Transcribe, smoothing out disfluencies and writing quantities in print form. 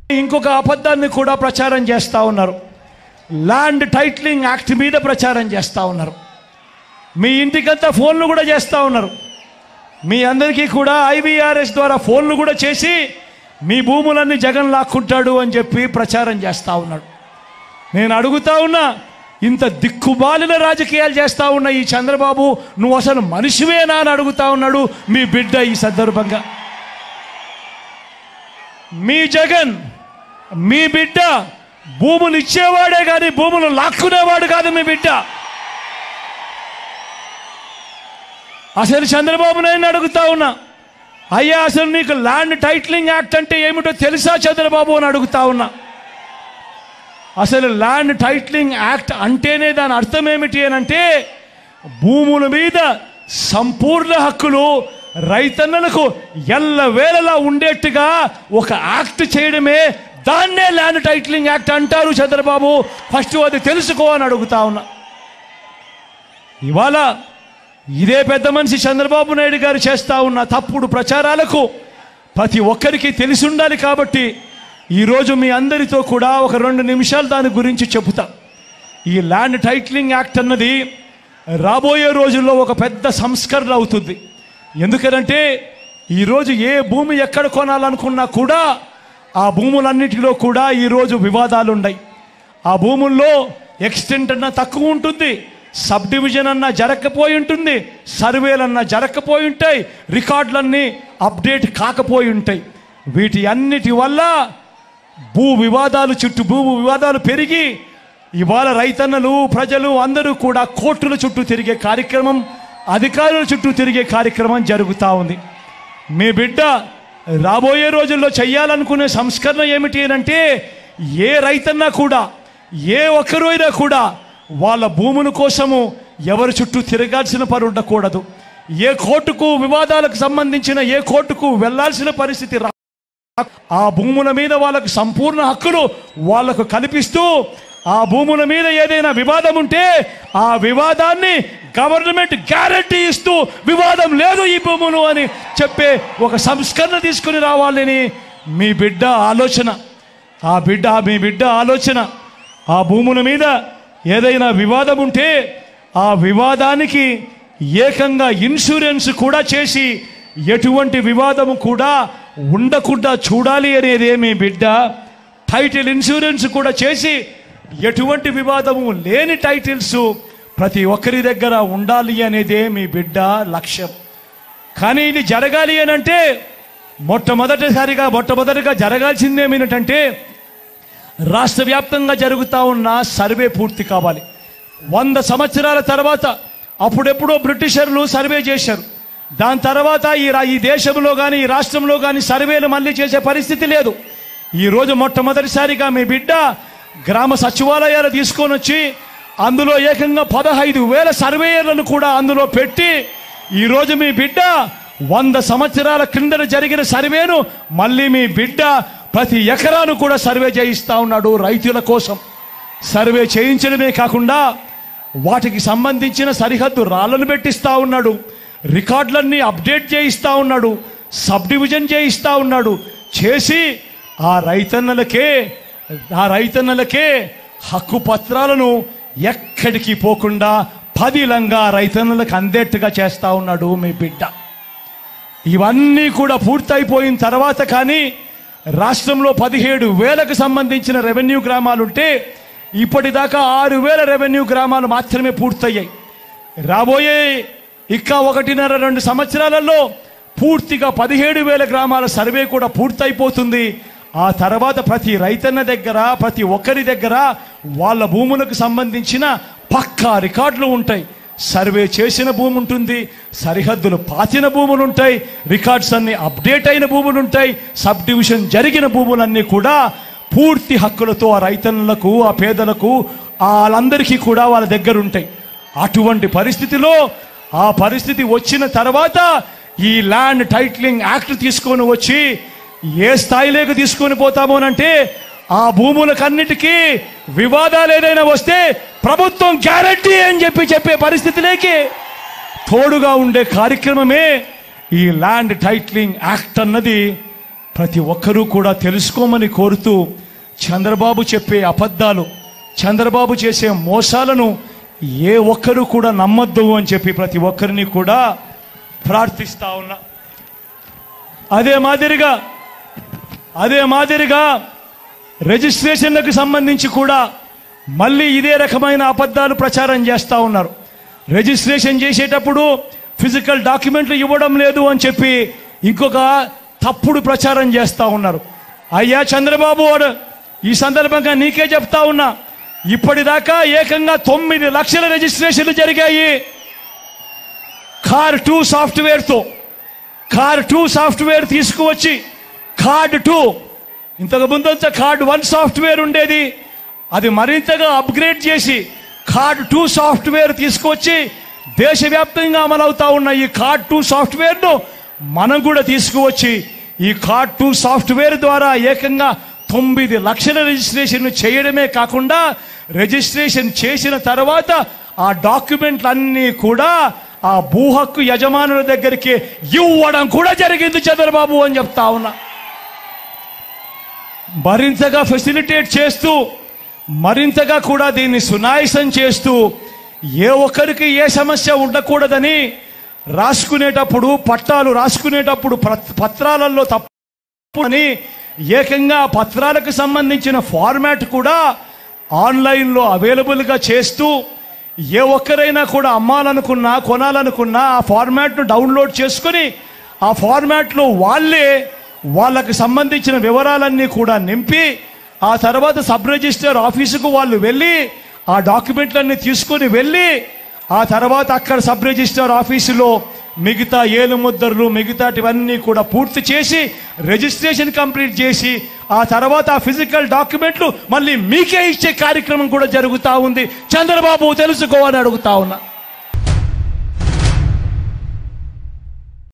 ఇంకొక అబద్ధాన్ని కూడా ప్రచారం చేస్తూ ఉన్నారు. ల్యాండ్ టైటిలింగ్ యాక్ట్ మీద ప్రచారం చేస్తూ ఉన్నారు. మీ ఇంటికంతా ఫోన్లు కూడా చేస్తూ ఉన్నారు. మీ అందరికీ కూడా IVRS ద్వారా ఫోన్లు కూడా చేసి మీ భూములన్నీ జగన్ లాక్కుంటాడు అని చెప్పి ప్రచారం చేస్తూ ఉన్నాడు. నేను అడుగుతా ఉన్నా, ఇంత దిక్కుమాలిన రాజకీయాలు చేస్తూ ఉన్న ఈ చంద్రబాబు, నువ్వు అసలు మనిషివేనా అని అడుగుతా ఉన్నాడు మీ బిడ్డ. ఈ సందర్భంగా మీ జగన్, మీ బిడ్డ భూములు ఇచ్చేవాడే కానీ భూములు లాక్కునేవాడు కాదు మీ బిడ్డ. అసలు చంద్రబాబు నాయుడు అడుగుతా ఉన్నా, అయ్యా అసలు నీకు ల్యాండ్ టైటిలింగ్ యాక్ట్ అంటే ఏమిటో తెలుసా చంద్రబాబు అని అడుగుతా ఉన్నా. అసలు ల్యాండ్ టైటిలింగ్ యాక్ట్ అంటేనే దాని అర్థం ఏమిటి అని అంటే, భూముల మీద సంపూర్ణ హక్కులు రైతన్నలకు ఎల్లవేళలా ఉండేట్టుగా ఒక యాక్ట్ చేయడమే, దాన్నే ల్యాండ్ టైటిలింగ్ యాక్ట్ అంటారు చంద్రబాబు. ఫస్ట్ అది తెలుసుకో అని అడుగుతా ఉన్నా. ఇవాళ ఇదే పెద్ద మనిషి చంద్రబాబు నాయుడు గారు చేస్తూ ఉన్న తప్పుడు ప్రచారాలకు ప్రతి ఒక్కరికి తెలిసి ఉండాలి. కాబట్టి ఈరోజు మీ అందరితో కూడా ఒక 2 నిమిషాలు దాని గురించి చెబుతా. ఈ ల్యాండ్ టైటిలింగ్ యాక్ట్ అన్నది రాబోయే రోజుల్లో ఒక పెద్ద సంస్కరణ అవుతుంది. ఎందుకనంటే ఈరోజు ఏ భూమి ఎక్కడ కొనాలనుకున్నా కూడా ఆ భూములన్నిటిలో కూడా ఈరోజు వివాదాలు ఉన్నాయి. ఆ భూముల్లో ఎక్స్టెంట్ అన్నా తక్కువ ఉంటుంది, సబ్ డివిజన్ అన్నా జరగకపోయి ఉంటుంది, సర్వేలన్నా జరగకపోయి ఉంటాయి, రికార్డులన్నీ అప్డేట్ కాకపోయి ఉంటాయి. వీటి అన్నిటి వల్ల భూ వివాదాలు పెరిగి ఇవాళ రైతన్నలు, ప్రజలు అందరూ కూడా కోర్టుల చుట్టూ తిరిగే కార్యక్రమం, అధికారుల చుట్టూ తిరిగే కార్యక్రమం జరుగుతూ ఉంది. మీ బిడ్డ రాబోయే రోజుల్లో చేయాలనుకునే సంస్కరణ ఏమిటి అంటే, ఏ రైతన్నా కూడా, ఏ ఒక్కరు అయినా కూడా వాళ్ళ భూముల కోసము ఎవరి చుట్టూ తిరగాల్సిన పని ఉండకూడదు. ఏ కోర్టుకు వివాదాలకు సంబంధించిన ఏ కోర్టుకు వెళ్లాల్సిన పరిస్థితి ఆ భూముల మీద వాళ్ళకు సంపూర్ణ హక్కులు వాళ్లకు కల్పిస్తూ, ఆ భూముల మీద ఏదైనా వివాదం ఉంటే ఆ వివాదాన్ని గవర్నమెంట్ గ్యారంటీ ఇస్తూ, వివాదం లేదు ఈ భూములు అని చెప్పే ఒక సంస్కరణ తీసుకుని రావాలని మీ బిడ్డ ఆలోచన. మీ బిడ్డ ఆలోచన ఆ భూముల మీద ఏదైనా వివాదం ఉంటే ఆ వివాదానికి ఏకంగా ఇన్సూరెన్స్ కూడా చేసి ఎటువంటి వివాదము కూడా ఉండకుండా చూడాలి అనేదే మీ బిడ్డ. టైటిల్ ఇన్సూరెన్స్ కూడా చేసి ఎటువంటి వివాదము లేని టైటిల్స్ ప్రతి ఒక్కరి దగ్గర ఉండాలి అనేదే మీ బిడ్డ లక్ష్యం. కానీ ఇది జరగాలి అని అంటే మొట్టమొదటిగా జరగాల్సిందేమిటంటే, రాష్ట్ర వ్యాప్తంగా జరుగుతూ ఉన్న సర్వే పూర్తి కావాలి. 100 సంవత్సరాల తర్వాత అప్పుడెప్పుడో బ్రిటిషర్లు సర్వే చేశారు. దాని తర్వాత ఈ దేశంలో కానీ ఈ రాష్ట్రంలో కానీ సర్వేలు మళ్ళీ చేసే పరిస్థితి లేదు. ఈరోజు మొట్టమొదటిసారిగా మీ బిడ్డ గ్రామ సచివాలయాలు తీసుకొని వచ్చి అందులో ఏకంగా 15,000 సర్వేయర్లను కూడా అందులో పెట్టి ఈరోజు మీ బిడ్డ 100 సంవత్సరాల క్రిందట జరిగిన సర్వేను మళ్ళీ మీ బిడ్డ ప్రతి ఎకరాను కూడా సర్వే చేయిస్తూ ఉన్నాడు. రైతుల కోసం సర్వే చేయించడమే కాకుండా వాటికి సంబంధించిన సరిహద్దు రాళ్లను పెట్టిస్తూ ఉన్నాడు, రికార్డులన్నీ అప్డేట్ చేయిస్తూ ఉన్నాడు, సబ్ డివిజన్ చేయిస్తూ ఉన్నాడు. చేసి ఆ రైతన్నలకే హక్కు పత్రాలను ఎక్కడికి పోకుండా పదిలంగా రైతన్నలకు అందేట్టుగా చేస్తూ ఉన్నాడు మీ బిడ్డ. ఇవన్నీ కూడా పూర్తయిపోయిన తర్వాత కానీ రాష్ట్రంలో 17,000కు సంబంధించిన రెవెన్యూ గ్రామాలుంటే ఇప్పటిదాకా 6,000 రెవెన్యూ గ్రామాలు మాత్రమే పూర్తయ్యాయి. రాబోయే 1.5-2 సంవత్సరాలలో పూర్తిగా 17,000 గ్రామాల సర్వే కూడా పూర్తయిపోతుంది. ఆ తర్వాత ప్రతి రైతన్న దగ్గర, ప్రతి ఒక్కరి దగ్గర వాళ్ళ భూములకు సంబంధించిన పక్కా రికార్డులు ఉంటాయి. సర్వే చేసిన భూమి ఉంటుంది, సరిహద్దులు పాతిన భూములు ఉంటాయి, రికార్డ్స్ అన్ని అప్డేట్ అయిన భూములు ఉంటాయి, సబ్ డివిజన్ జరిగిన భూములన్నీ కూడా పూర్తి హక్కులతో ఆ రైతన్నులకు, ఆ పేదలకు, వాళ్ళందరికీ కూడా వాళ్ళ దగ్గర ఉంటాయి. అటువంటి పరిస్థితిలో ఆ పరిస్థితి వచ్చిన తర్వాత ఈ ల్యాండ్ టైటిలింగ్ యాక్ట్ తీసుకొని వచ్చి ఏ స్థాయిలోకి తీసుకొని పోతామోనంటే, ఆ భూములకన్నిటికీ వివాదాలు ఏదైనా వస్తే ప్రభుత్వం గ్యారంటీ అని చెప్పే పరిస్థితిలోకి తోడుగా ఉండే కార్యక్రమమే ఈ ల్యాండ్ టైటిలింగ్ యాక్ట్ అన్నది. ప్రతి ఒక్కరూ కూడా తెలుసుకోమని కోరుతూ చంద్రబాబు చెప్పే అబద్ధాలు, చంద్రబాబు చేసే మోసాలను ఏ ఒక్కరూ కూడా నమ్మొద్దు అని చెప్పి ప్రతి ఒక్కరిని కూడా ప్రార్థిస్తా ఉన్నా. అదే మాదిరిగా రిజిస్ట్రేషన్లకు సంబంధించి కూడా మళ్ళీ ఇదే రకమైన అబద్ధాలు ప్రచారం చేస్తూ ఉన్నారు. రిజిస్ట్రేషన్ చేసేటప్పుడు ఫిజికల్ డాక్యుమెంట్లు ఇవ్వడం లేదు అని చెప్పి ఇంకొక తప్పుడు ప్రచారం చేస్తూ ఉన్నారు. అయ్యా చంద్రబాబు, ఈ సందర్భంగా నీకే చెప్తా ఉన్నా, ఇప్పటిదాకా ఏకంగా 9 లక్షల రిజిస్ట్రేషన్లు జరిగాయి కార్ 2 సాఫ్ట్వేర్తో. కార్ 2 సాఫ్ట్వేర్ తీసుకువచ్చి కార్డ్ 2, ఇంతకు ముందంతా కార్డ్ 1 సాఫ్ట్వేర్ ఉండేది, అది మరింతగా అప్గ్రేడ్ చేసి కార్డ్ 2 సాఫ్ట్వేర్ తీసుకొచ్చి దేశవ్యాప్తంగా అమలవుతా ఉన్న ఈ కార్డ్ 2 సాఫ్ట్వేర్ను మనం కూడా తీసుకువచ్చి ఈ కార్డ్ 2 సాఫ్ట్వేర్ ద్వారా ఏకంగా 9 లక్షల రిజిస్ట్రేషన్ చేయడమే కాకుండా రిజిస్ట్రేషన్ చేసిన తర్వాత ఆ డాక్యుమెంట్లన్నీ కూడా ఆ భూ హక్కు యజమానుల దగ్గరికి ఇవ్వడం కూడా జరిగింది చంద్రబాబు అని చెప్తా ఉన్నా. మరింతగా ఫెసిలిటేట్ చేస్తూ, మరింతగా కూడా దీన్ని సునాయాసం చేస్తూ, ఏ ఒక్కరికి ఏ సమస్య ఉండకూడదని రాసుకునేటప్పుడు, పట్టాలు రాసుకునేటప్పుడు పత్రాలలో తప్పు అని ఏకంగా పత్రాలకు సంబంధించిన ఫార్మాట్ కూడా ఆన్లైన్లో అవైలబుల్గా చేస్తూ, ఏ ఒక్కరైనా కూడా అమ్మాలనుకున్నా కొనాలనుకున్నా ఆ ఫార్మాట్ను డౌన్లోడ్ చేసుకొని ఆ ఫార్మాట్లో వాళ్ళకి సంబంధించిన వివరాలన్నీ కూడా నింపి ఆ తర్వాత సబ్ రిజిస్టర్ ఆఫీసుకు వాళ్ళు వెళ్ళి ఆ డాక్యుమెంట్లన్నీ తీసుకొని వెళ్ళి ఆ తర్వాత అక్కడ సబ్ రిజిస్టర్ ఆఫీసులో మిగతా ఏలుముద్రలు మిగతాటివన్నీ కూడా పూర్తి చేసి రిజిస్ట్రేషన్ కంప్లీట్ చేసి ఆ తర్వాత ఆ ఫిజికల్ డాక్యుమెంట్లు మళ్ళీ మీకే ఇచ్చే కార్యక్రమం కూడా జరుగుతూ ఉంది. చంద్రబాబు తెలుసుకోవాలని అడుగుతా ఉన్నా.